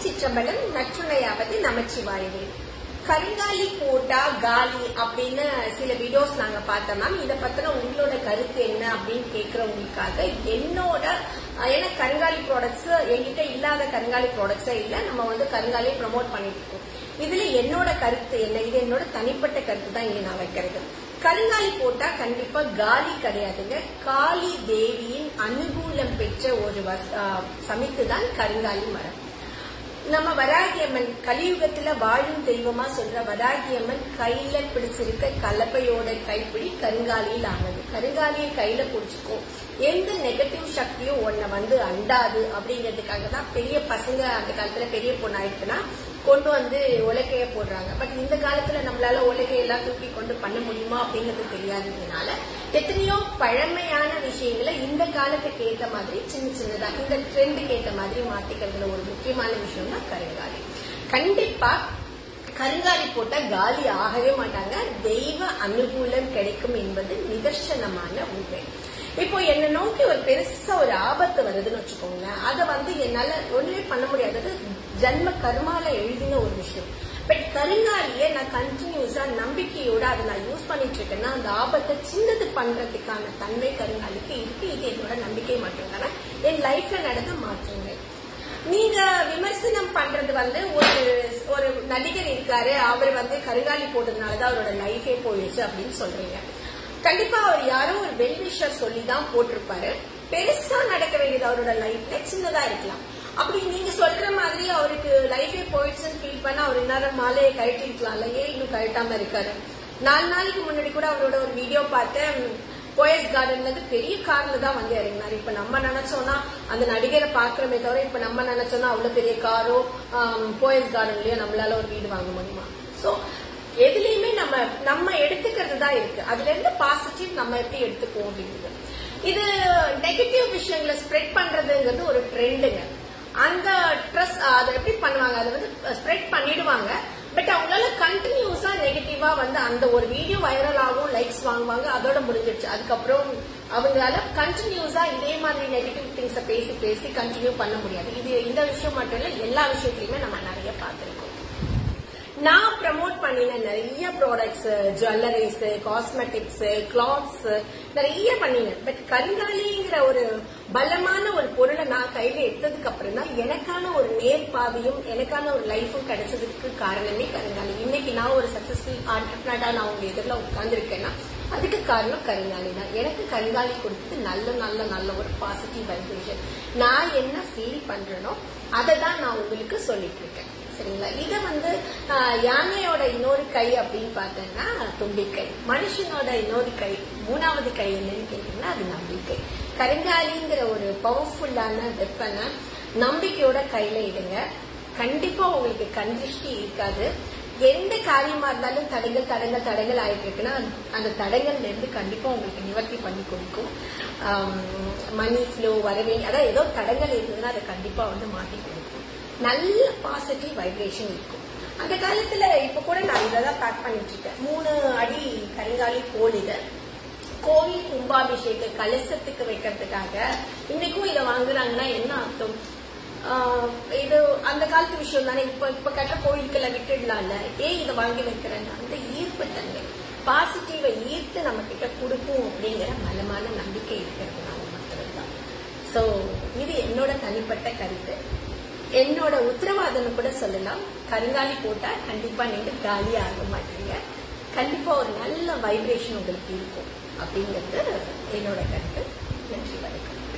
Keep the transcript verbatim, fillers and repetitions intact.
திருச்சிற்றம்பலம். நற்றுணையாவது நமச்சிவாயவே. கருங்காலி போட்டா காலி அப்படின்னு சில வீடியோஸ் நாங்க பார்த்தோம் மேம். இதை பத்தின உங்களோட கருத்து என்ன அப்படின்னு கேட்கறவங்களுக்காக என்னோட, ஏன்னா கருங்காலி ப்ராடக்ட்ஸ் என்கிட்ட இல்லாத கருங்காலி ப்ராடக்ட்ஸே இல்லை. நம்ம வந்து கருங்காலியை ப்ரமோட் பண்ணிட்டு இருக்கோம். இதுல என்னோட கருத்து என்ன, இது என்னோட தனிப்பட்ட கருத்து தான் இங்க நான் வைக்கிறது. கருங்காலி போட்டா கண்டிப்பா காலி கிடையாதுங்க. காளி தேவியின் அனுகூலம் பெற்ற ஒரு சமைத்து தான் கருங்காலி மரம். நம்ம வராகியம்மன் கலியுகத்துல வாழும் தெய்வமா சொல்ற வராகியம்மன் கையில பிடிச்சிருக்க கலப்பையோட கைப்பிடி கருங்காலியில் ஆனது. கருங்காலியை கையில பிடிச்சிக்கோ, எந்த நெகட்டிவ் சக்தியும் உன்னை வந்து அண்டாது அப்படிங்கிறதுக்காக தான் பெரிய பசங்க அந்த காலத்துல பெரிய பொண்ணு ஆயிடுச்சுன்னா கொண்டு வந்து உலக்கைய போடுறாங்க. பட் இந்த காலத்துல நம்மளால உலகையெல்லாம் தூக்கி கொண்டு பண்ண முடியுமா அப்படிங்கிறது தெரியாததுனால எத்தனையோ பழமையான விஷயங்களை இந்த காலத்துக்கு ஏற்ற மாதிரி சின்ன சின்னதா இந்த ட்ரெண்டுக்கு ஏற்ற மாதிரி மாத்திக்கிறதுல ஒரு முக்கியமான விஷயம் தான் கருங்காலி. கண்டிப்பா கருங்காலி போட்டா காலி ஆகவே மாட்டாங்க. தெய்வ அனுகூலம் கிடைக்கும் என்பது நிதர்சனமான உண்மை. இப்போ என்ன நோக்கி ஒரு பெருசா ஒரு ஆபத்து வருதுன்னு வச்சுக்கோங்களேன், அதை வந்து என்னால ஒண்ணுமே பண்ண முடியாதது ஜன்ம கர்மால எழுதின ஒரு விஷயம். பட் கருங்காலிய நான் கண்டினியூஸா நம்பிக்கையோட அதை நான் யூஸ் பண்ணிட்டு இருக்கேன்னா அந்த ஆபத்தை சின்னது பண்றதுக்கான தன்மை கருங்காலிக்கு இருக்கு. இது என்னோட நம்பிக்கை மட்டும்தானே என் லைஃப்ல நடந்த மாற்றங்கள். நீங்க விமர்சனம் பண்றது வந்து ஒரு ஒரு நடிகர் இருக்காரு, அவர் வந்து கருங்காலி போட்டதுனாலதான் அவரோட லைஃபே போயிடுச்சு அப்படின்னு சொல்றீங்க. கண்டிப்பா அவர் யாரோ ஒரு வெல்விஷர் சொல்லிதான் போட்டிருப்பாரு. பெருசா நடக்க வேண்டியது அவரோட லைஃப்ல சின்னதா இருக்கலாம். அப்படி நீங்க சொல்ற மாதிரி அவருக்கு லைஃபே போயிடுச்சுன்னு ஃபீல் பண்ண அவர் இந்நேரம் மாலையை கழட்டிருக்கலாம்ல, ஏன் இன்னும் கழட்டாம இருக்காரு? நாலு நாளைக்கு முன்னாடி கூட அவரோட ஒரு வீடியோ பார்த்தேன். போயஸ் கார்டன்ல பெரிய கார்ல தான் வந்து இறங்கினாரு. இப்ப நம்ம நினைச்சோம்னா அந்த நடிகரை பாக்குறமே தவிர இப்ப நம்ம நினைச்சோம்னா அவ்வளவு பெரிய காரோ போயஸ் கார்டன்லயோ நம்மளால ஒரு வீடு வாங்க முடியுமா? சோ எதுலயுமே நம்ம நம்ம எடுத்துக்கிறது தான் இருக்கு. அதுல இருந்து பாசிட்டிவ் நம்ம எப்படி எடுத்துக்குவோம் அப்படிங்கிறது. இது நெகட்டிவ் விஷயங்களை ஸ்ப்ரெட் பண்றதுங்கிறது ஒரு ட்ரெண்டுங்க. அந்த ட்ரெஸ் அதை எப்படி பண்ணுவாங்க, அதை வந்து ஸ்ப்ரெட் பண்ணிடுவாங்க. பட் அவங்களால கண்டினியூஸா நெகட்டிவா வந்து அந்த ஒரு வீடியோ வைரல் ஆகும், லைக்ஸ் வாங்குவாங்க, அதோட முடிஞ்சிருச்சு. அதுக்கப்புறம் அவங்களால கண்டினியூஸா இதே மாதிரி நெகட்டிவ் திங்ஸ பேசி பேசி கண்டினியூ பண்ண முடியாது. இது இந்த விஷயம் மட்டும் இல்ல, எல்லா விஷயத்திலயுமே நம்ம நிறைய பார்த்திருக்கோம். நான் ப்ரமோட் பண்ணின நிறைய ப்ராடக்ட்ஸ், ஜுவல்லரிஸ், காஸ்மெட்டிக்ஸ், கிளாத்ஸ் நிறைய பண்ணினேன். பட் கருங்காலிங்கிற ஒரு பலமான ஒரு பொருளை நான் கையில எடுத்ததுக்கு அப்புறம் தான் எனக்கான ஒரு நேர்பாதையும் எனக்கான ஒரு லைஃபும் கிடைச்சதுக்கு காரணமே கருங்காலி. இன்னைக்கு நான் ஒரு சக்சஸ்ஃபுல் ஆண்டர்பிரனரா நான் உங்க எதிரில் உட்கார்ந்துருக்கேன்னா அதுக்கு காரணம் கருங்காலி தான். எனக்கு கருங்காலி கொடுத்தது நல்ல நல்ல நல்ல ஒரு பாசிட்டிவ் வைப்ரேஷன். நான் என்ன ஃபீல் பண்றேனோ அதை தான் நான் உங்களுக்கு சொல்லிட்டு இருக்கேன். சரிங்களா? இத வந்து யானையோட இன்னொரு கை அப்படின்னு பார்த்தோம்னா தும்பிக்கை, மனுஷனோட இன்னொரு கை மூணாவது கை என்னன்னு கேட்டீங்கன்னா அது நம்பிக்கை. கருங்காலிங்கிற ஒரு பவர்ஃபுல்லான வெப்பனை நம்பிக்கையோட கையில இடுங்க. கண்டிப்பா உங்களுக்கு கண்திருஷ்டி இருக்காது. எந்த காரியமா இருந்தாலும் தடங்கள் தடங்கள் தடங்கள் ஆயிட்டு இருக்குன்னா அந்த தடங்கள்ல இருந்து கண்டிப்பா உங்களுக்கு நிவர்த்தி பண்ணி கொடுக்கும். மணி ஃப்ளோ வரவே, அதாவது ஏதோ தடங்கள் இருந்ததுன்னா அதை கண்டிப்பா வந்து மாட்டி கொடுக்கும். நல்ல பாசிட்டிவ் வைப்ரேஷன் இருக்கும். அந்த காலத்துல இப்ப கூட நான் இதான் பேக் பண்ணிட்டு இருக்கேன். மூணு அடி கருங்காலி கோழித கோவில் கும்பாபிஷேக கலசத்துக்கு வைக்கிறதுக்காக இன்னைக்கும் இதை வாங்குறாங்கன்னா என்ன அர்த்தம்? இது அந்த காலத்து விஷயம் தானே. இப்ப இப்ப கட்ட கோயிலுக்குள்ள விட்டுடலாம்ல, ஏன் இதை வாங்கி வைக்கிறேன்னா அந்த ஈர்ப்பு தன்மை பாசிட்டிவை ஈர்த்து நம்ம கிட்ட கொடுக்கும் அப்படிங்கிற பலமான நம்பிக்கை இருக்கிறதுனால மட்டும்தான். சோ இது என்னோட தனிப்பட்ட கருத்து, என்னோட உத்தரவாதம் கூட சொல்லலாம். கருங்காலி போட்டா கண்டிப்பா நீங்க காலி ஆக மாட்டீங்க. கண்டிப்பா ஒரு நல்ல வைப்ரேஷன் உங்களுக்கு இருக்கும் அப்படிங்கிறது என்னோட கருத்து. நன்றி, வணக்கம்.